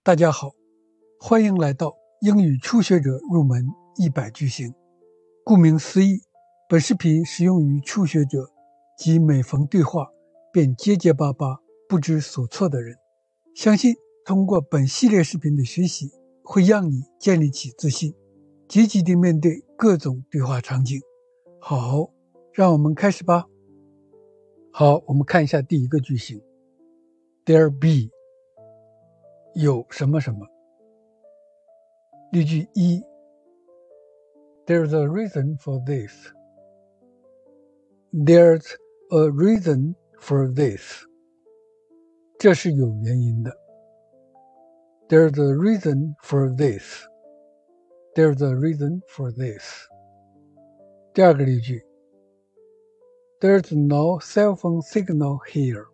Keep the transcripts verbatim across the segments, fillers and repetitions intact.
大家好，欢迎来到英语初学者入门一百句型。顾名思义，本视频适用于初学者及每逢对话便结结巴巴不知所措的人。相信通过本系列视频的学习，会让你建立起自信，积极地面对各种对话场景。好，让我们开始吧。好，我们看一下第一个句型 There be 有什么什么。例句一 There's a reason for this. There's a reason for this. 这是有原因的。There's a reason for this. There's a reason for this. 第二个例句 There's no cell phone signal here.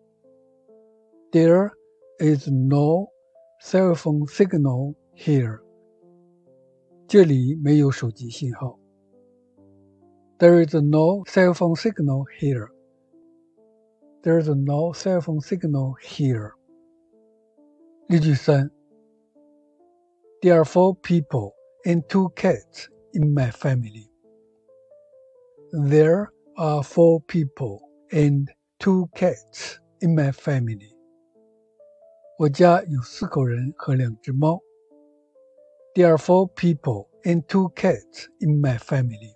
There is no cell phone signal here. 这里没有手机信号。There is no cell phone signal here. There is no cell phone signal here. 例句三 There are four people and two cats in my family. There are four people and two cats in my family. 我家有四口人和两只猫。There are four people and two cats in my family.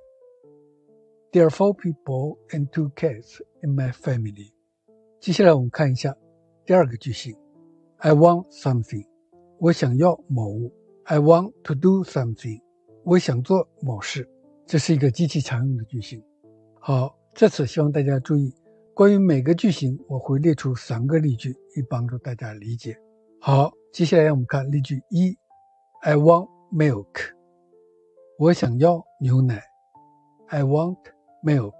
There are four people and two cats in my family. 接下来我们看一下第二个句型 I want something. 我想要某物。I want to do something. 我想做某事。这是一个极其常用的句型。好，这次希望大家注意，关于每个句型我会列出三个例句以帮助大家理解。好，接下来我们看例句一 I want milk. 我想要牛奶。I want milk.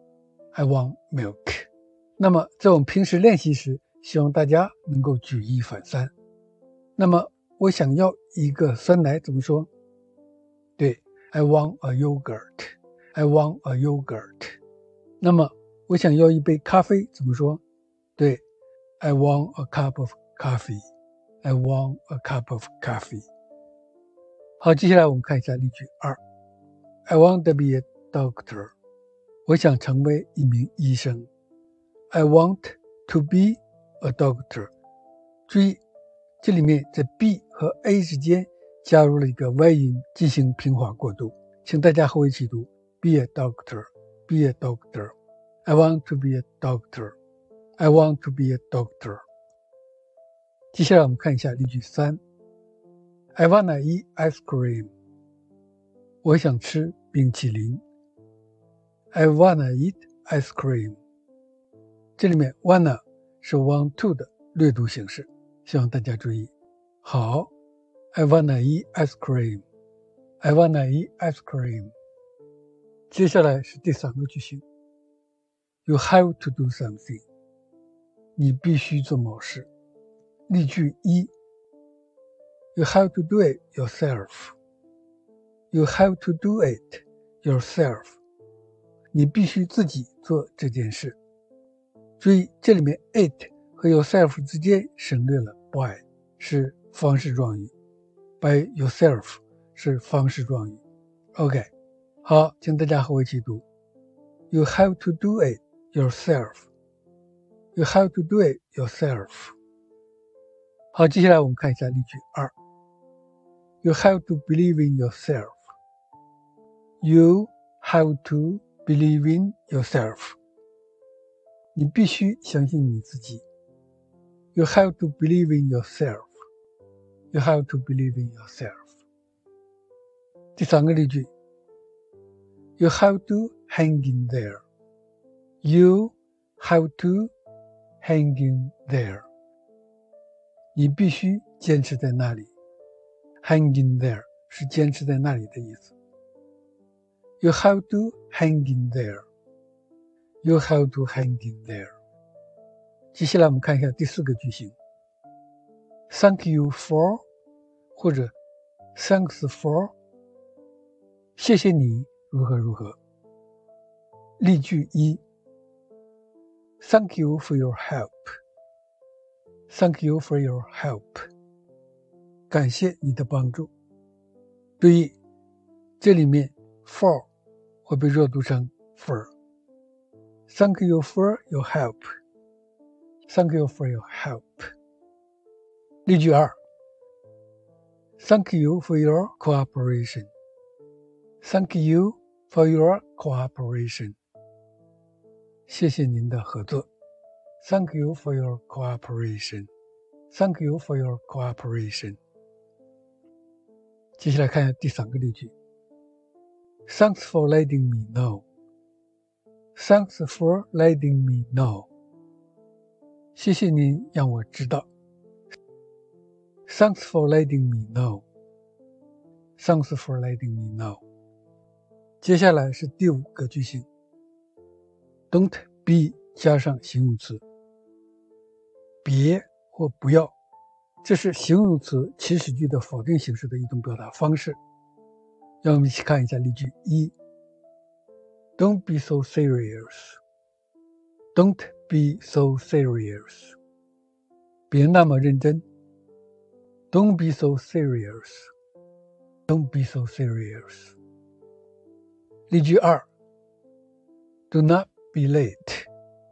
I want milk. 那么在我们平时练习时，希望大家能够举一反三。那么我想要一个酸奶怎么说？对 I want a yogurt. I want a yogurt. 那么我想要一杯咖啡怎么说？对 I want a cup of coffee. I want a cup of coffee. 好，接下来我们看一下例句二 I want to be a doctor. 我想成为一名医生。I want to be a doctor. 注意，这里面在 be 和 a 之间加入了一个外音进行平滑过渡，请大家和我一起读 be a doctor, be a doctor. I want to be a doctor. I want to be a doctor. 接下来我们看一下例句三 I wanna eat ice cream. 我想吃冰淇淋。I wanna eat ice cream. 这里面 wanna 是 want to 的略读形式，希望大家注意。好 I wanna eat ice cream. I wanna eat ice cream. 接下来是第三个句型 You have to do something. 你必须做某事。例句一 You have to do it yourself. You have to do it yourself. 你必须自己做这件事。注意，这里面 it 和 yourself 之间省略了 by 是方式状语 by yourself 是方式状语。OK， 好，请大家和我一起读 You have to do it yourself. You have to do it yourself. 好，接下来我们看一下例句二 You have to believe in yourself. You have to believe in yourself. 你必须相信你自己。You have to believe in yourself. You have to believe in yourself. 第三个例句 You have to hang in there. You have to hang in there. 你必须坚持在那里。Hang in there 是坚持在那里的意思。You have to hang in there. You have to hang in there. 接下来我们看一下第四个句型 Thank you for 或者 Thanks for 谢谢你如何如何。例句一 Thank you for your help. Thank you for your help. 感谢你的帮助。注意，这里面 for 会被弱读成 for。Thank you for your help. Thank you for your help. 例句二 Thank you for your cooperation. Thank you for your cooperation. 谢谢您的合作。Thank you for your cooperation. Thank you for your cooperation. 接下来看一下第三个例句。Thanks for letting me know. Thanks for letting me know. 谢谢您让我知道。Thanks for letting me know. Thanks for letting me know. 接下来是第五个句型。Don't be 加上形容词。别或不要，这是形容词祈使句的否定形式的一种表达方式。让我们一起看一下例句一。Don't be so serious. Don't be so serious. 别那么认真。Don't be so serious. Don't be so serious. 例句二。Do not be late.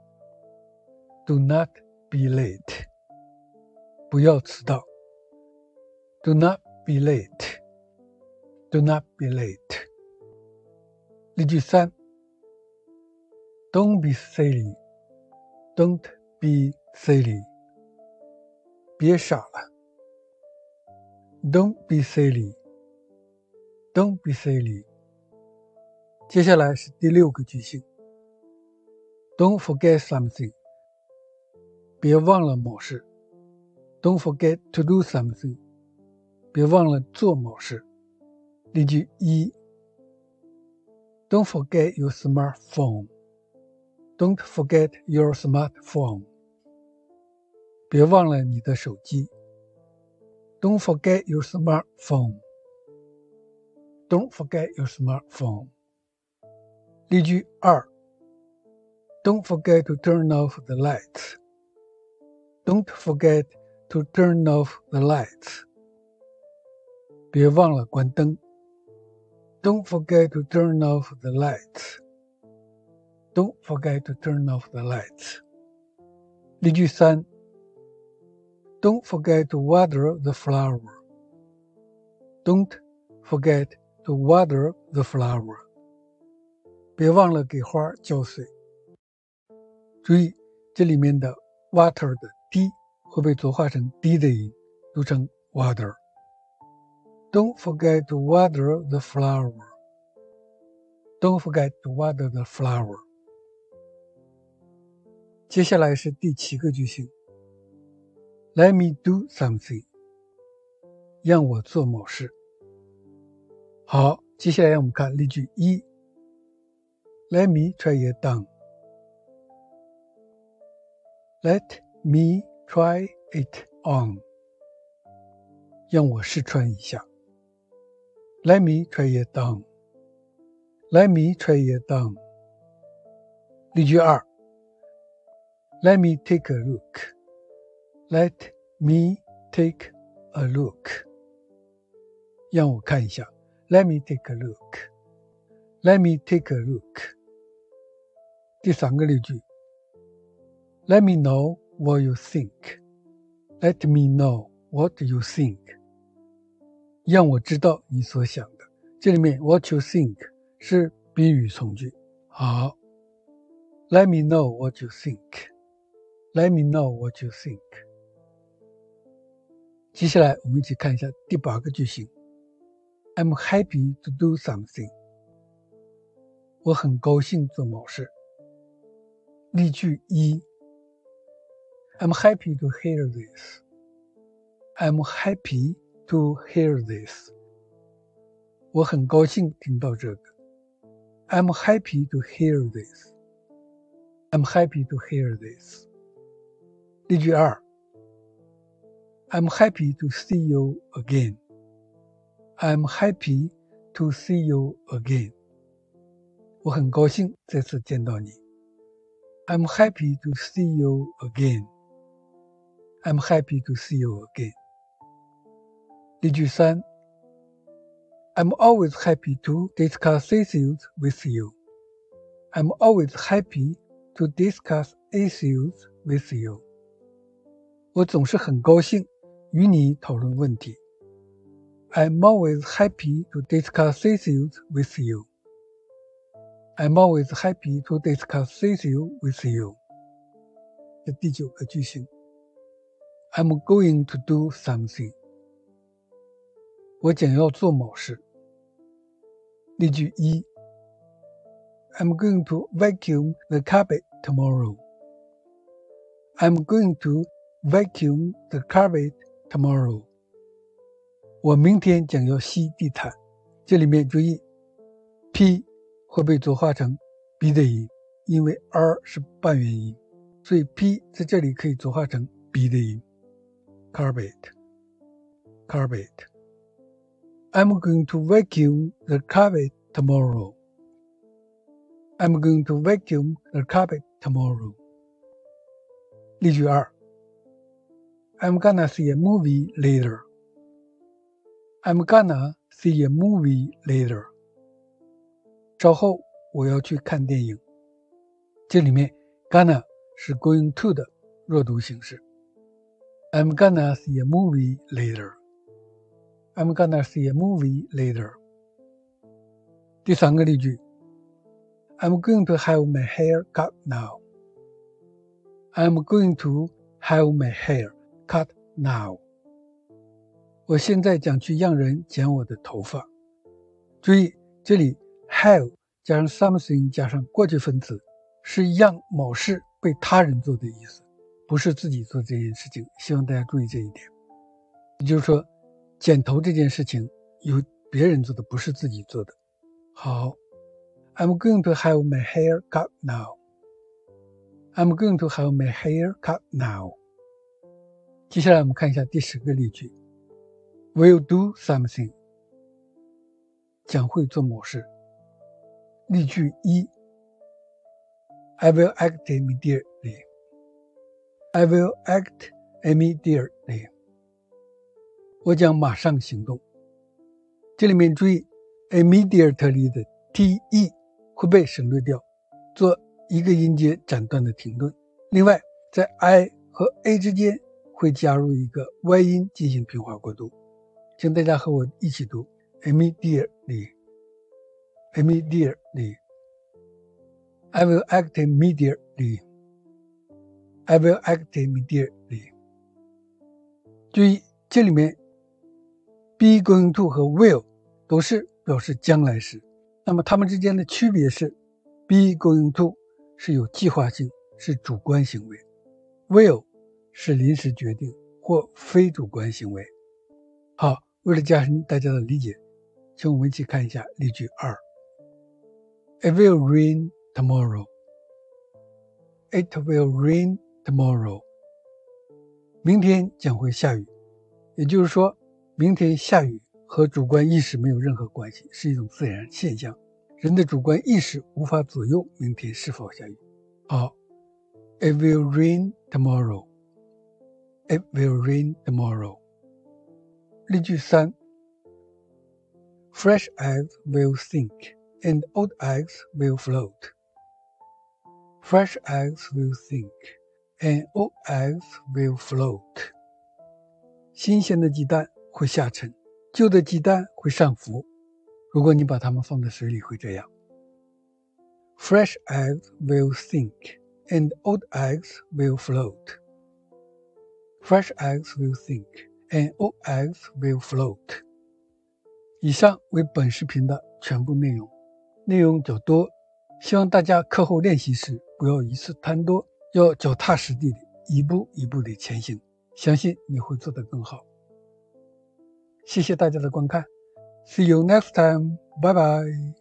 Do not be late. 不要迟到。Do not be late. Do not be late. 例句三。Don't be silly. Don't be silly. 别傻了。Don't be silly. Don't be silly. 接下来是第六个句型。Don't forget something. 别忘了某事。Don't forget to do something. 别忘了做某事。例句一。Don't forget your smartphone. Don't forget your smartphone. 别忘了你的手机。Don't forget your smartphone. Don't forget your smartphone. 例句二。Don't forget to turn off the lights. Don't forget to turn off the lights. 别忘了关灯。Don't forget to turn off the lights. Don't forget to turn off the lights. 例句三。Don't forget to water the flower. Don't forget to water the flower. 别忘了给花浇水。注意，这里面的 water 的 d 会被浊化成 d 的音，读成 water。Don't forget to water the flower. Don't forget to water the flower. 接下来是第七个句型。Let me do something. 让我做某事。好，接下来让我们看例句一。Let me try it on. Let me try it on. 让我试穿一下。Let me try it on. Let me try it on. 例句二。Let me take a look. Let me take a look. 让我看一下。Let me take a look. Let me take a look. 第三个例句。Let me know what you think. Let me know what you think. 让我知道你所想的。这里面 what you think 是宾语从句。好。Let me know what you think. Let me know what you think. 接下来我们一起看一下第八个句型。I'm happy to do something. 我很高兴做某事。例句一。I'm happy to hear this. I'm happy to hear this. 我很高兴听到这个。I'm happy to hear this. I'm happy to hear this. 例句二。I'm happy to see you again. I'm happy to see you again. 我很高兴再次见到你。I'm happy to see you again. I'm happy to see you again. 例句三 I'm always happy to discuss issues with you. I'm always happy to discuss issues with you. 我总是很高兴与你讨论问题。I'm always happy to discuss issues with you. I'm always happy to discuss issues with you. 这第九个句型 I'm going to do something. 我将要做某事。例句一 I'm going to vacuum the carpet tomorrow. I'm going to vacuum the carpet tomorrow. 我明天将要吸地毯。这里面注意 P 会被浊化成 B 的音，因为 R 是半元音，所以 P 在这里可以浊化成 B 的音。Carpet, carpet. I'm going to vacuum the carpet tomorrow. I'm going to vacuum the carpet tomorrow. 例句二 I'm gonna see a movie later. I'm gonna see a movie later. 稍后我要去看电影。这里面 gonna 是 going to 的弱读形式。I'm gonna see a movie later. I'm gonna see a movie later. 第三个例句 I'm going to have my hair cut now. I'm going to have my hair cut now. 我现在将去让人剪我的头发。注意，这里 have 加上 something 加上过去分词，是让某事被他人做的意思，不是自己做这件事情。希望大家注意这一点。也就是说，剪头这件事情由别人做的，不是自己做的。好 I'm going to have my hair cut now. I'm going to have my hair cut now. 接下来我们看一下第十个例句 Will do something. 将会做某事。例句一 I will act immediately. I will act immediately. 我将马上行动。这里面注意 immediately 的 te 会被省略掉，做一个音节斩断的停顿。另外，在 I 和 A 之间会加入一个 Y 音进行平滑过渡。请大家和我一起读 immediately. Immediately. I will act immediately. I will act immediately. 注意，这里面 be going to 和 will 都是表示将来时，那么它们之间的区别是 be going to 是有计划性，是主观行为， will 是临时决定或非主观行为。好，为了加深大家的理解，请我们一起看一下例句二 It will rain tomorrow. It will rain tomorrow. 明天将会下雨。也就是说，明天下雨和主观意识没有任何关系，是一种自然现象。人的主观意识无法左右明天是否下雨。好 It will rain tomorrow. It will rain tomorrow. 例句三 Fresh eggs will sink and old eggs will float. Fresh eggs will sink and old eggs will float. 新鲜的鸡蛋会下沉，旧的鸡蛋会上浮。如果你把它们放在水里会这样。Fresh eggs will sink and old eggs will float. Fresh eggs will sink and old eggs will float. 以上为本视频的全部内容，内容较多，希望大家课后练习时不要一次贪多，要脚踏实地的一步一步的前行，相信你会做得更好。谢谢大家的观看 ，See you next time， 拜拜。